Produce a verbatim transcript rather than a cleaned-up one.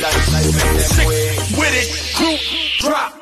dance like make them way. With it, group drop.